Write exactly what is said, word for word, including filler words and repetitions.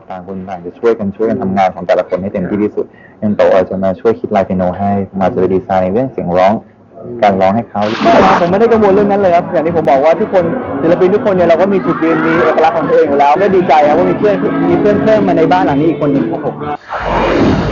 ต่างคนต่างจะช่วยกันช่วยกันทำงานของแต่ละคนให้เต็มที่ที่สุดยังโตอาจจะมาช่วยคิดลายเปียโนให้มาจะดีไซน์ในเรื่องเสียงร้องการร้องให้เขาผมไม่ได้กังวลเรื่องนั้นเลยครับอย่างที่ผมบอกว่าทุกคนศิลปินทุกคนเนี่ยเราก็มีจุดยืนมีเอกลักษณ์ของตัวเองอยู่แล้วก็ดีใจครับว่ามีเพื่อนมีเพื่อนเพิ่มมาในบ้านหลังนี้อีกคนหนึ่งครับผม